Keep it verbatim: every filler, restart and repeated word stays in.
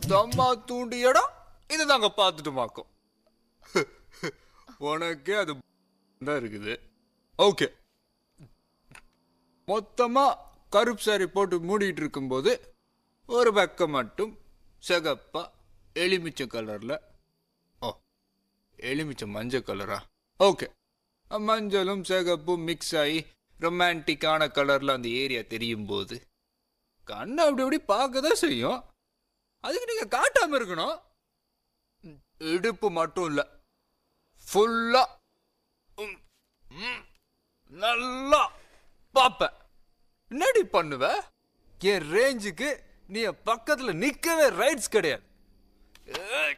தம்மா தூண்டி இடம் இது நாங்க பார்த்துட்டு மாக்கோம். உனக்கே அது தான் இருக்குது. ஓகே, மொத்தமா கருப்பு சாரி போட்டு மூடிட்டு இருக்கும்போது ஒரு பக்கம் மட்டும் சிகப்பா எலுமிச்சை கலர்ல, ஓ எலுமிச்சை மஞ்சள் கலரா, ஓகே, மஞ்சளும் சிகப்பும் மிக்ஸ் ஆகி ரொமான்டிக்கான கலர்ல அந்த ஏரியா தெரியும் போது கண்ணை அப்படி அப்படி பார்க்கதான் செய்யும். அதுக்கு நீங்க காட்டாம இருக்கணும். இடுப்பு மட்டும் இல்ல, ஃபுல்லா நல்லா பாப்ப. என்னடி பண்ணுவ? என் ரேஞ்சுக்கு நீ பக்கத்துல நிக்கவே ரைட்ஸ் கிடையாது.